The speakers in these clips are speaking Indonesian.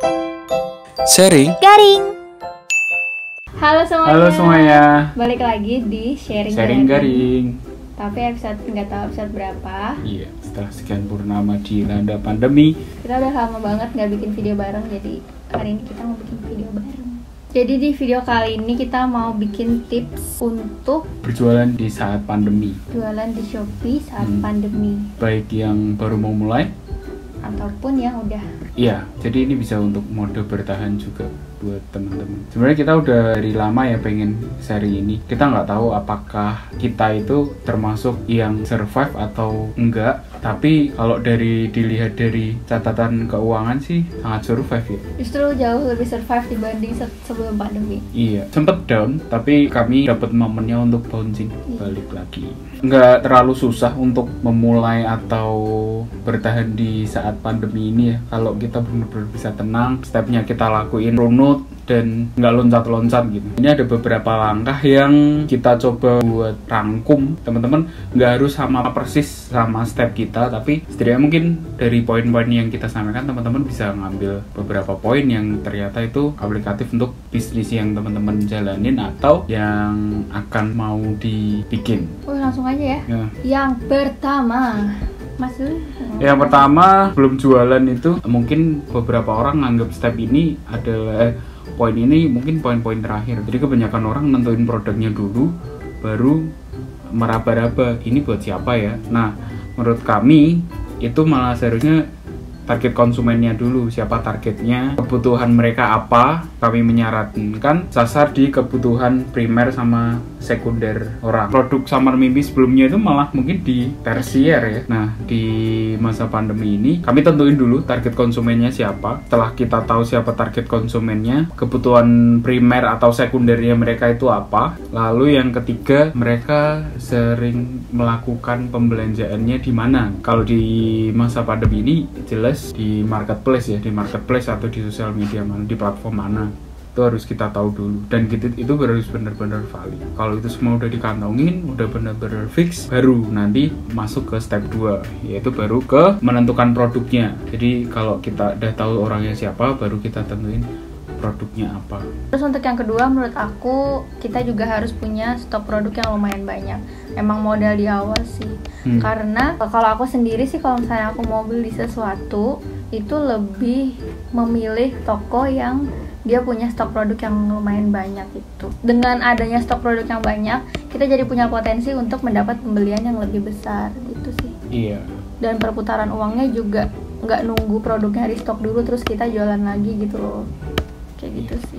Sharing Garing. Halo semuanya. Balik lagi di Sharing Garing. Tapi episode nggak tahu episode berapa. Iya, setelah sekian purnama dilanda pandemi, Kita udah lama banget nggak bikin video bareng, jadi hari ini kita mau bikin video bareng. Jadi di video kali ini kita mau bikin tips untuk berjualan di saat pandemi. jualan di Shopee saat pandemi, Baik yang baru mau mulai, ataupun yang udah. iya, jadi ini bisa untuk mode bertahan juga buat teman-teman. Sebenarnya kita udah dari lama ya pengen seri ini. Kita nggak tahu apakah kita itu termasuk yang survive atau enggak. Tapi kalau dilihat dari catatan keuangan sih sangat survive ya. Justru jauh lebih survive dibanding sebelum pandemi. Iya, sempet down, tapi kami dapat momennya untuk bouncing balik lagi. Nggak terlalu susah untuk memulai atau bertahan di saat pandemi ini ya. Kalau kita benar-benar bisa tenang, stepnya kita lakuin runut dan nggak loncat-loncat gitu. Ini ada beberapa langkah yang kita coba buat rangkum. Teman-teman nggak harus sama persis sama step kita, tapi setidaknya mungkin dari poin-poin yang kita sampaikan teman-teman bisa ngambil beberapa poin yang ternyata itu aplikatif untuk bisnis yang teman-teman jalanin atau yang akan mau dibikin. Langsung aja ya. Ya. Yang pertama, Mas dulu. Yang pertama, belum jualan itu mungkin beberapa orang nganggap step ini adalah poin ini mungkin poin-poin terakhir. Jadi kebanyakan orang nentuin produknya dulu, baru meraba-raba ini buat siapa ya. Nah, menurut kami itu malah seharusnya target konsumennya dulu, siapa targetnya, kebutuhan mereka apa. Kami menyarankan sasar di kebutuhan primer sama sekunder orang. Produk Samar Mimpi sebelumnya itu malah mungkin di tersier ya. Nah, di masa pandemi ini kami tentuin dulu target konsumennya siapa. Setelah kita tahu siapa target konsumennya, kebutuhan primer atau sekundernya mereka itu apa. Lalu yang ketiga, mereka sering melakukan pembelanjaannya di mana. Kalau di masa pandemi ini jelas di marketplace ya, di marketplace atau di sosial media mana, di platform mana, itu harus kita tahu dulu. Dan itu harus benar-benar valid. Kalau itu semua udah dikantongin, udah benar-benar fix, baru nanti masuk ke step 2, yaitu baru ke menentukan produknya. Jadi kalau kita udah tahu orangnya siapa, baru kita tentuin produknya apa. Terus untuk yang kedua, menurut aku kita juga harus punya stok produk yang lumayan banyak. Emang modal di awal sih. Karena kalau aku sendiri sih, kalau misalnya aku mau beli sesuatu, itu lebih memilih toko yang dia punya stok produk yang lumayan banyak itu. Dengan adanya stok produk yang banyak, kita jadi punya potensi untuk mendapat pembelian yang lebih besar gitu sih. Iya. Dan perputaran uangnya juga nggak nunggu produknya di stok dulu terus kita jualan lagi gitu loh. Kayak gitu sih.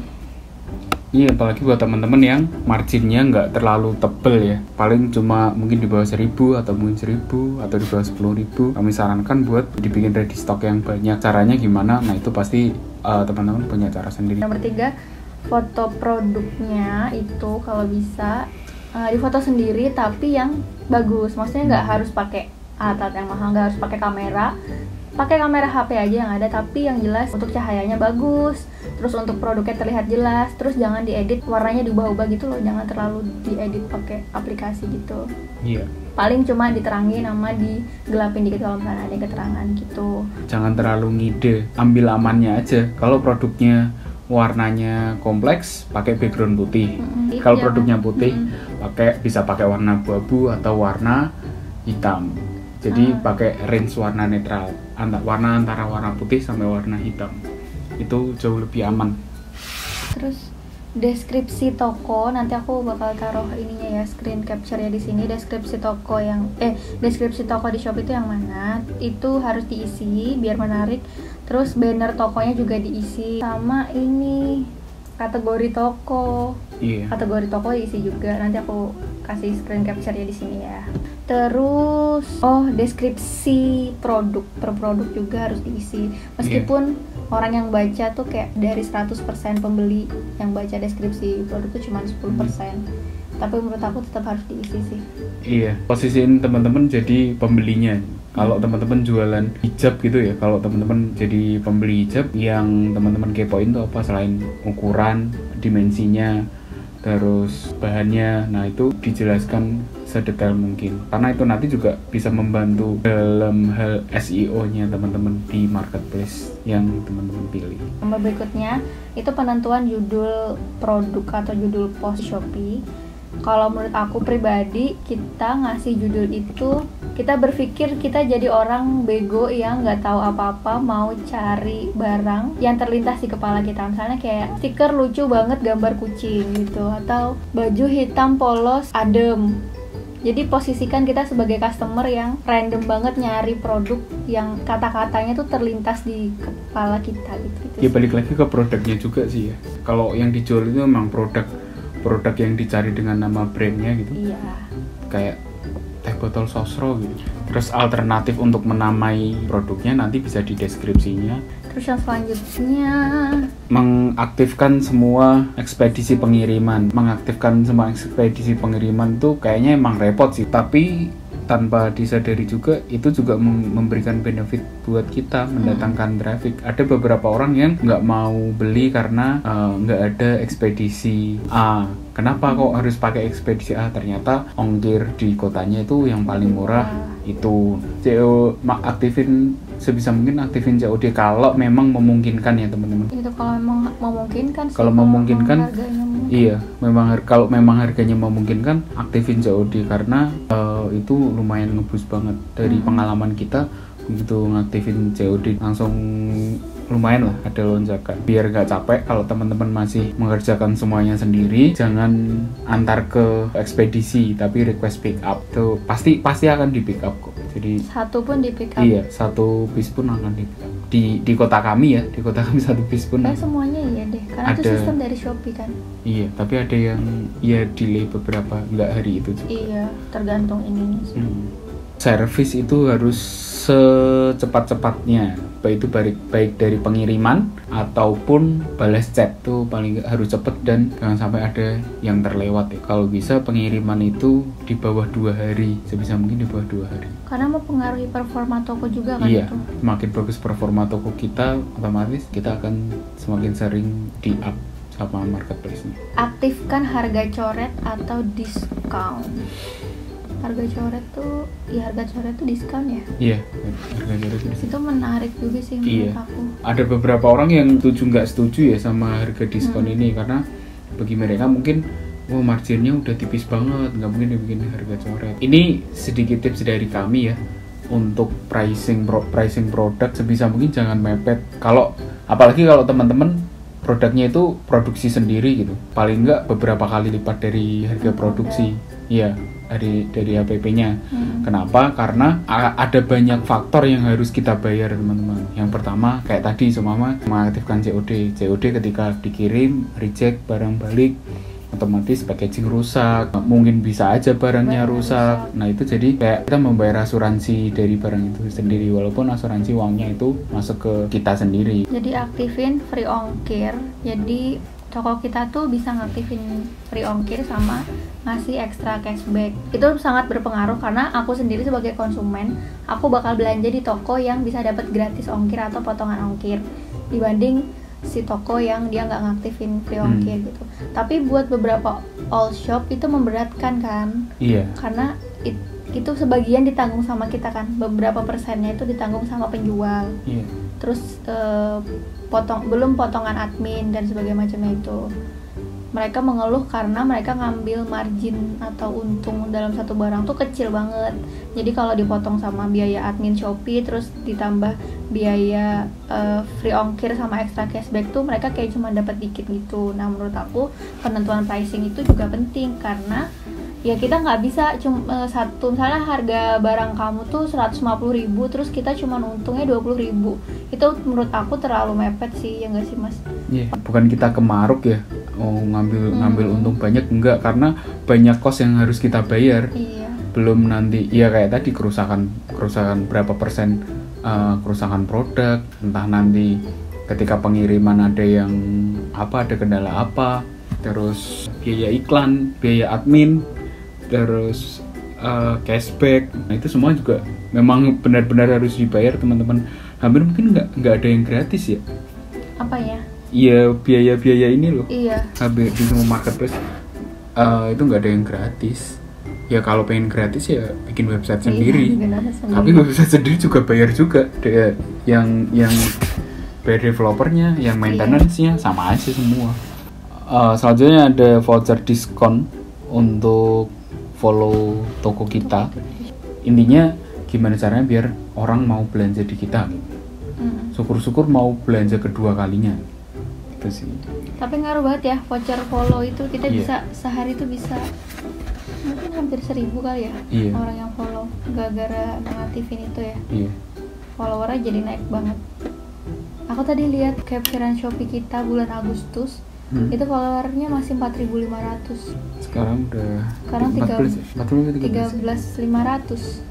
Iya, apalagi buat teman-teman yang marginnya nggak terlalu tebel ya. Paling cuma mungkin di bawah 1.000 atau mungkin 1.000 atau di bawah 10.000. Kami sarankan buat dibikin ready stock yang banyak. Caranya gimana? Nah, itu pasti teman-teman punya cara sendiri. Nomor 3, foto produknya itu kalau bisa difoto sendiri tapi yang bagus. Maksudnya nggak harus pakai alat yang mahal, nggak harus pakai kamera. Pakai kamera HP aja yang ada, tapi yang jelas untuk cahayanya bagus, terus untuk produknya terlihat jelas, terus jangan diedit warnanya diubah-ubah gitu loh, jangan terlalu diedit pakai aplikasi gitu. Iya. Paling cuma diterangin sama digelapin dikit kalau misalnya ada keterangan gitu. Jangan terlalu ngide, ambil amannya aja. Kalau produknya warnanya kompleks, pakai background putih. Kalau produknya putih, bisa pakai warna abu-abu atau warna hitam. Jadi pakai range warna netral, warna antara warna putih sampai warna hitam. Itu jauh lebih aman. Terus deskripsi toko, nanti aku bakal taruh ininya ya, screen capture-nya di sini. Deskripsi toko di Shopee itu yang mana? Itu harus diisi biar menarik. Terus banner tokonya juga diisi sama ini kategori toko. Iya. Kategori toko diisi juga. Nanti aku kasih screen capture-nya di sini ya. Terus deskripsi produk per produk juga harus diisi. Meskipun orang yang baca tuh kayak dari 100% pembeli yang baca deskripsi produk tuh cuma 10%. Tapi menurut aku tetap harus diisi sih. Iya, posisiin teman-teman jadi pembelinya. Kalau teman-teman jualan hijab gitu ya, kalau teman-teman jadi pembeli hijab, yang teman-teman kepoin tuh apa selain ukuran, dimensinya, terus bahannya. Nah, itu dijelaskan sedetail mungkin, karena itu nanti juga bisa membantu dalam hal SEO-nya teman-teman di marketplace yang teman-teman pilih. Nomor berikutnya itu penentuan judul produk atau judul post Shopee. Kalau menurut aku pribadi, kita ngasih judul itu, kita berpikir kita jadi orang bego yang nggak tahu apa-apa, mau cari barang yang terlintas di kepala kita. Misalnya kayak stiker lucu banget gambar kucing gitu, atau baju hitam polos adem. Jadi posisikan kita sebagai customer yang random banget nyari produk yang kata-katanya tuh terlintas di kepala kita gitu. Ya balik lagi ke produknya juga sih ya. Kalau yang dijual itu memang produk yang dicari dengan nama brandnya gitu. Iya. Kayak teh botol sosro gitu. Terus alternatif untuk menamai produknya nanti bisa di deskripsinya. Terus yang selanjutnya mengaktifkan semua ekspedisi pengiriman. Mengaktifkan semua ekspedisi pengiriman tuh kayaknya emang repot sih. Tapi tanpa disadari juga itu juga memberikan benefit buat kita, mendatangkan traffic. Ada beberapa orang yang nggak mau beli karena nggak ada ekspedisi A. Kenapa kok harus pakai ekspedisi A? Ternyata ongkir di kotanya itu yang paling murah. Itu aktifin sebisa mungkin, aktifin COD kalau memang memungkinkan ya teman-teman. Itu kalau memang memungkinkan sih. Kalau memungkinkan, iya, kalau memang harganya memungkinkan, aktifin COD karena itu lumayan ngebus banget. Dari pengalaman kita, begitu ngaktifin COD langsung lumayan lah ada lonjakan. Biar gak capek kalau teman-teman masih mengerjakan semuanya sendiri, jangan antar ke ekspedisi tapi request pick up. Tuh pasti akan di pick up kok. Jadi satu pun di pick up. Iya, satu bis pun akan di pick up. Di kota kami ya, di kota kami satu bis pun. Semuanya iya deh, karena itu sistem dari Shopee kan. Iya, tapi ada yang ya delay beberapa, nggak hari itu juga. Iya, tergantung ininya sih. Service itu harus secepat-cepatnya, baik dari pengiriman ataupun balas chat tuh paling harus cepet dan jangan sampai ada yang terlewat ya. Kalau bisa pengiriman itu di bawah 2 hari, sebisa mungkin di bawah 2 hari. Karena mempengaruhi performa toko juga kan. Iya, itu. semakin bagus performa toko kita, otomatis kita akan semakin sering di up sama marketplace-nya. Aktifkan harga coret atau diskon. Harga coret tuh, ya harga coret tuh diskon ya? Iya, harga coret itu diskon. Itu menarik juga sih menurut aku. Ada beberapa orang yang nggak setuju ya sama harga diskon ini, karena bagi mereka mungkin marginnya udah tipis banget, nggak mungkin dibikin harga coret. Ini sedikit tips dari kami ya, untuk pricing produk sebisa mungkin jangan mepet. Apalagi kalau teman-teman produknya itu produksi sendiri gitu, paling nggak beberapa kali lipat dari harga produksi. Iya, dari HPP-nya. Kenapa? Karena ada banyak faktor yang harus kita bayar teman-teman. Yang pertama kayak tadi seumpama mengaktifkan COD ketika dikirim reject barang balik, otomatis packaging rusak, mungkin bisa aja barangnya rusak. Nah itu jadi kayak kita membayar asuransi dari barang itu sendiri, walaupun asuransi uangnya itu masuk ke kita sendiri. Jadi aktifin free ongkir. Jadi toko kita tuh bisa ngaktifin free ongkir sama ngasih extra cashback. Itu sangat berpengaruh karena aku sendiri sebagai konsumen, aku bakal belanja di toko yang bisa dapat gratis ongkir atau potongan ongkir dibanding si toko yang dia nggak ngaktifin free ongkir gitu. Tapi buat beberapa all shop itu memberatkan kan? Iya. Karena itu sebagian ditanggung sama kita kan, beberapa persennya itu ditanggung sama penjual. Iya. Terus belum potongan admin dan sebagainya macamnya itu. Mereka mengeluh karena mereka ngambil margin atau untung dalam satu barang tuh kecil banget. Jadi kalau dipotong sama biaya admin Shopee terus ditambah biaya free ongkir sama extra cashback tuh mereka kayak cuma dapat dikit gitu. Nah menurut aku penentuan pricing itu juga penting karena ya kita nggak bisa misalnya harga barang kamu tuh 150.000 terus kita cuma untungnya 20.000. Itu menurut aku terlalu mepet sih, ya nggak sih mas? Iya, bukan kita kemaruk ya, ngambil untung banyak, enggak, karena banyak kos yang harus kita bayar. Iya. Belum nanti ya kayak tadi kerusakan berapa persen kerusakan produk, entah nanti ketika pengiriman ada kendala apa, terus biaya iklan, biaya admin, terus cashback. Nah itu semua juga memang benar-benar harus dibayar teman-teman. Hampir mungkin nggak ada yang gratis ya. Apa ya? Iya, biaya-biaya ini loh. Iya. Hampir di semua marketplace itu nggak ada yang gratis. ya kalau pengen gratis ya bikin website Iya, sendiri. bikin website sendiri. Tapi website sendiri juga bayar juga. Yang bayar developernya, yang maintenance-nya sama aja semua. Selanjutnya ada voucher diskon untuk follow toko kita. Intinya gimana caranya biar orang mau belanja di kita. Syukur-syukur mau belanja kedua kalinya. Itu sih. Tapi ngaruh banget ya voucher follow itu, kita Iya. bisa sehari itu bisa mungkin hampir 1.000 kali ya Iya. orang yang follow gara-gara mengaktifin itu ya. Iya. Followernya jadi naik banget. Aku tadi lihat capturean Shopee kita bulan Agustus, itu followernya masih 4.500. Sekarang udah Sekarang 14 ya? 13.500.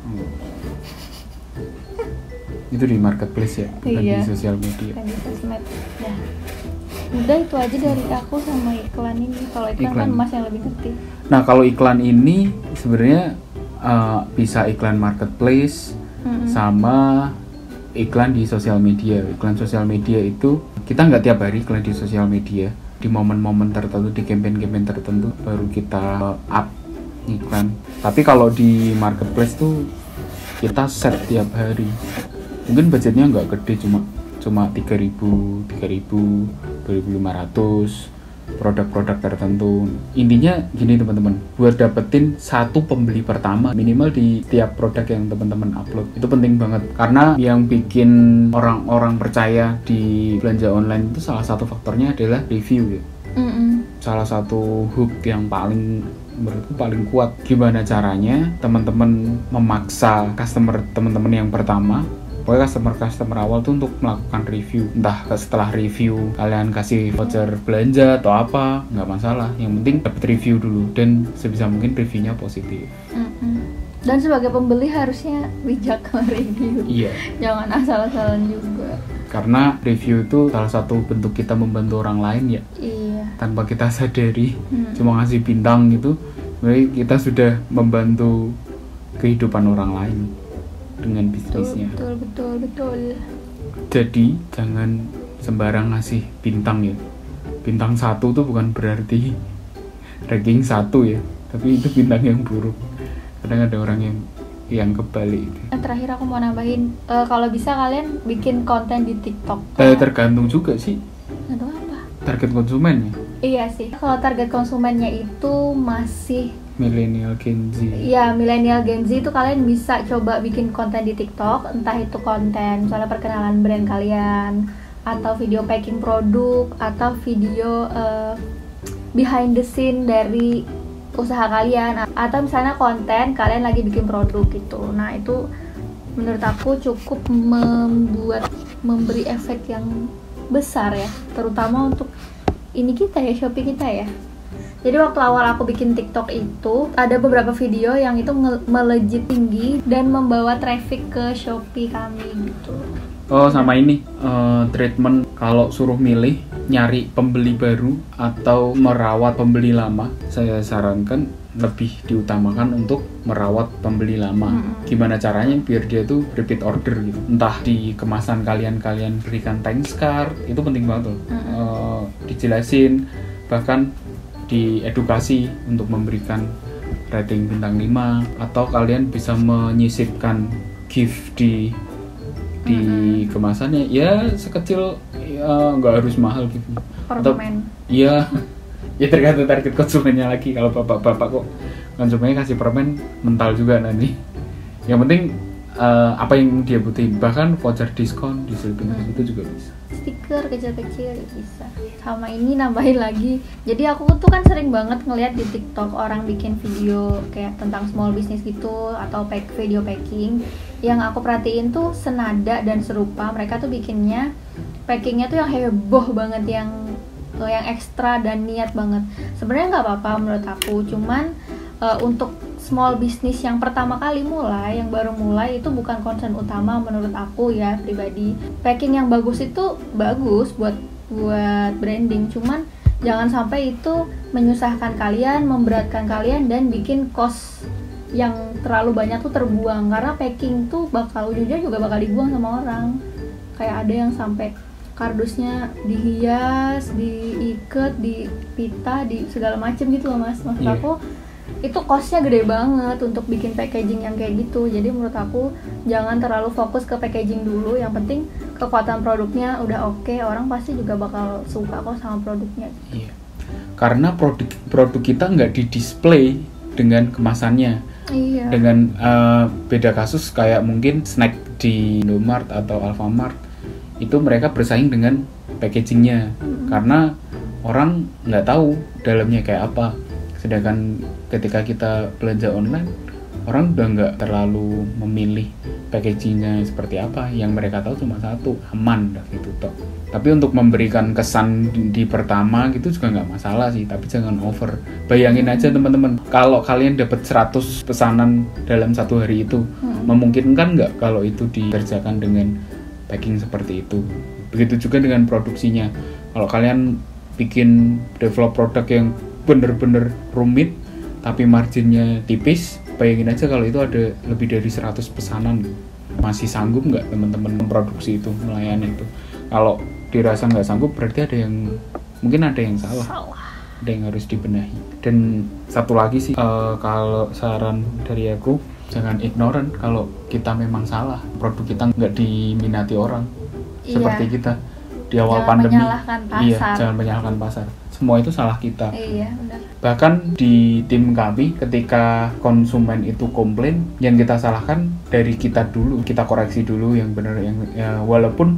Itu di marketplace ya, bukan Iya. di sosial media. Kan di sosmed. Ya. Udah itu aja dari aku sama iklan ini. Kalau iklan kan Iklan. Mas yang lebih ngerti. Nah kalau iklan ini sebenarnya bisa iklan marketplace sama iklan di sosial media. Iklan sosial media itu kita nggak tiap hari iklan di sosial media. Di momen-momen tertentu, di campaign-campaign tertentu baru kita up iklan. Tapi kalau di marketplace tuh kita set tiap hari. Mungkin budgetnya nggak gede, cuma 3.000, 2.500 produk-produk tertentu. Intinya gini teman-teman, buat dapetin satu pembeli pertama minimal di tiap produk yang teman-teman upload itu penting banget, karena yang bikin orang-orang percaya di belanja online itu salah satu faktornya adalah review ya. Salah satu hook yang menurutku paling kuat. Gimana caranya teman-teman memaksa customer teman-teman yang pertama, pokoknya customer awal tuh untuk melakukan review. Entah setelah review kalian kasih voucher belanja atau apa, nggak masalah. Yang penting dapat review dulu dan sebisa mungkin reviewnya positif. Dan sebagai pembeli harusnya bijak mereview. Iya. Jangan asal-asalan juga. Karena review itu salah satu bentuk kita membantu orang lain ya. Iya. Tanpa kita sadari, cuma ngasih bintang gitu, sebenarnya kita sudah membantu kehidupan orang lain dengan bisnisnya. Betul. Jadi jangan sembarang ngasih bintang ya. Bintang 1 tuh bukan berarti ranking 1 ya, tapi itu bintang yang buruk. Kadang ada orang yang kebalik. Terakhir aku mau nambahin, kalau bisa kalian bikin konten di TikTok. Tergantung juga sih Atau apa? target konsumennya. Iya sih. Kalau target konsumennya itu masih Millennial Gen Z. ya milenial Gen Z, itu kalian bisa coba bikin konten di TikTok, entah itu konten misalnya perkenalan brand kalian, atau video packing produk, atau video behind the scene dari usaha kalian, atau misalnya konten kalian lagi bikin produk gitu. Nah itu menurut aku cukup memberi efek yang besar ya, terutama untuk ini kita ya, Shopee kita ya. Jadi waktu awal aku bikin TikTok itu ada beberapa video yang itu melejit tinggi dan membawa traffic ke Shopee kami gitu. Oh sama ini treatment kalau suruh milih nyari pembeli baru atau merawat pembeli lama, saya sarankan lebih diutamakan untuk merawat pembeli lama. Gimana caranya biar dia tuh repeat order gitu. Entah di kemasan kalian berikan thanks card, itu penting banget tuh. Dijelasin, bahkan diedukasi untuk memberikan rating bintang 5, atau kalian bisa menyisipkan gift di kemasannya ya, sekecil ya, nggak harus mahal gitu. Permen. Iya, ya tergantung target konsumennya lagi. Kalau bapak-bapak kok konsumennya kasih permen mental juga nanti. Yang penting apa yang dia butuhin, bahkan voucher diskon diselipin itu juga bisa. Stiker kecil-kecil bisa. Sama ini nambahin lagi. Jadi aku tuh kan sering banget ngeliat di TikTok orang bikin video kayak tentang small business gitu, atau video packing. Yang aku perhatiin tuh senada dan serupa. Mereka tuh bikinnya packingnya tuh yang heboh banget, yang ekstra dan niat banget. Sebenarnya nggak apa-apa menurut aku, cuman untuk small business yang pertama kali mulai, yang baru mulai, itu bukan concern utama menurut aku ya pribadi. Packing yang bagus itu bagus buat branding, cuman jangan sampai itu menyusahkan kalian, memberatkan kalian, dan bikin cost yang terlalu banyak tuh terbuang. Karena packing tuh ujungnya juga bakal dibuang sama orang. Kayak ada yang sampai kardusnya dihias, diikat, dipita, di segala macem gitu loh mas. Maksud aku itu costnya gede banget untuk bikin packaging yang kayak gitu. Jadi menurut aku jangan terlalu fokus ke packaging dulu, yang penting kekuatan produknya udah oke, orang pasti juga bakal suka kok sama produknya. Iya. Karena produk kita nggak di-display dengan kemasannya. Iya. Dengan beda kasus kayak mungkin snack di Indomaret atau Alfamart, itu mereka bersaing dengan packagingnya, karena orang nggak tahu dalamnya kayak apa. Sedangkan ketika kita belanja online, orang udah nggak terlalu memilih packagingnya seperti apa. Yang mereka tahu cuma satu, aman dah gitu toh. Tapi untuk memberikan kesan di pertama gitu juga nggak masalah sih, tapi jangan over. Bayangin aja teman-teman, kalau kalian dapat 100 pesanan dalam satu hari itu, memungkinkan nggak kalau itu dikerjakan dengan packing seperti itu? Begitu juga dengan produksinya. Kalau kalian bikin develop produk yang bener-bener rumit tapi marginnya tipis, bayangin aja kalau itu ada lebih dari 100 pesanan. Masih sanggup nggak teman-teman memproduksi itu, melayani itu? Kalau dirasa nggak sanggup, berarti mungkin ada yang salah, ada yang harus dibenahi. Dan satu lagi sih, kalau saran dari aku, jangan ignorant kalau kita memang salah, produk kita nggak diminati orang. Seperti kita di awal pandemi, jangan menyalahkan pasar. Semua itu salah kita. Iya, benar. Bahkan di tim kami, ketika konsumen itu komplain, yang kita salahkan dari kita dulu, kita koreksi dulu yang benar, yang ya, walaupun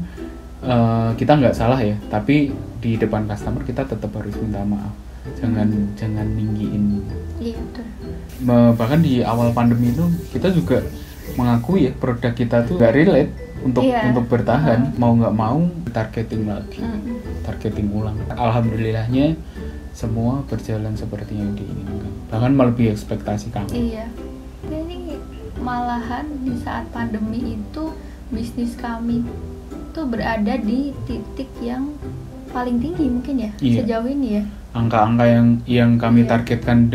kita nggak salah ya, tapi di depan customer kita tetap harus minta maaf. Jangan ninggiin. Iya, betul. Bahkan di awal pandemi itu kita juga mengakui ya, produk kita tuh nggak relate untuk bertahan, mau nggak mau targeting lagi, targeting ulang. Alhamdulillahnya semua berjalan seperti yang diinginkan, bahkan melebihi ekspektasi kami. Iya, jadi malahan di saat pandemi itu bisnis kami tuh berada di titik yang paling tinggi mungkin ya, sejauh ini ya. Angka-angka yang kami targetkan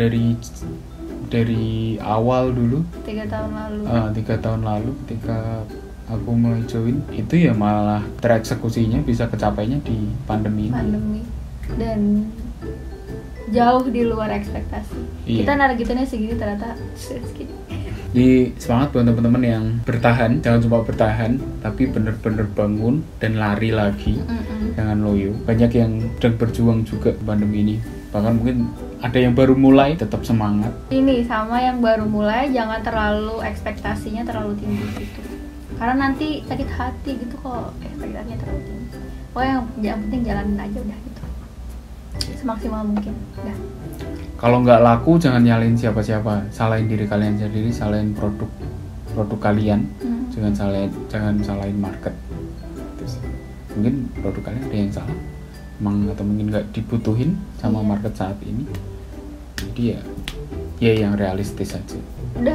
dari awal dulu, 3 tahun lalu. 3 tahun lalu ketika aku mulai join, itu ya malah tereksekusinya bisa kecapainya di pandemi ini. Dan jauh di luar ekspektasi. Kita nargetinnya segini, ternyata segini. Jadi semangat buat teman-teman yang bertahan, jangan cuma bertahan, tapi bener-bener bangun dan lari lagi. Jangan loyo. Banyak yang sedang berjuang juga pandemi ini. Bahkan mungkin ada yang baru mulai, tetap semangat. Ini sama yang baru mulai, jangan terlalu ekspektasinya terlalu tinggi gitu. Karena nanti sakit hati gitu kok ekspektasinya terlalu tinggi. Yang penting jalanin aja udah gitu, semaksimal mungkin udah. Kalau nggak laku jangan nyalain siapa-siapa, salahin diri kalian sendiri, salahin produk kalian. Jangan salahin market. Terus, mungkin produk kalian ada yang salah, atau mungkin nggak dibutuhin sama market saat ini. Jadi ya yang realistis aja. Udah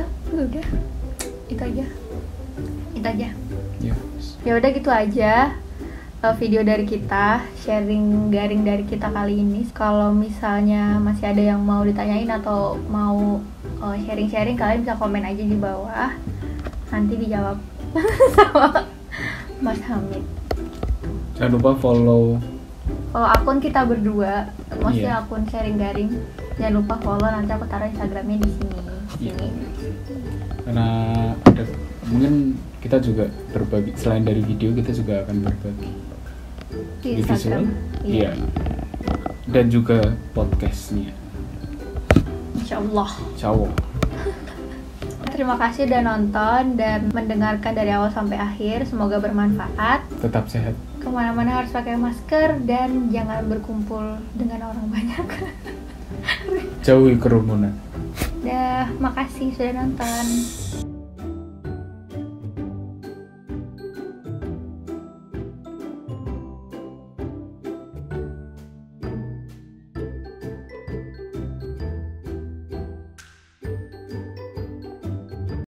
itu aja. Ya udah gitu aja video dari kita, sharing garing dari kita kali ini. Kalau misalnya masih ada yang mau ditanyain atau mau sharing-sharing, kalian bisa komen aja di bawah, nanti dijawab sama Mas Hamid. Jangan lupa follow akun kita berdua, maksudnya akun sharing garing. Jangan lupa follow, nanti aku taruh Instagramnya di sini. Karena mungkin kita juga berbagi, selain dari video kita juga akan berbagi di visual, dan juga podcastnya. Insyaallah. Terima kasih udah nonton dan mendengarkan dari awal sampai akhir. Semoga bermanfaat. Tetap sehat. Kemana-mana harus pakai masker dan jangan berkumpul dengan orang banyak. Jauhi kerumunan. Makasih sudah nonton.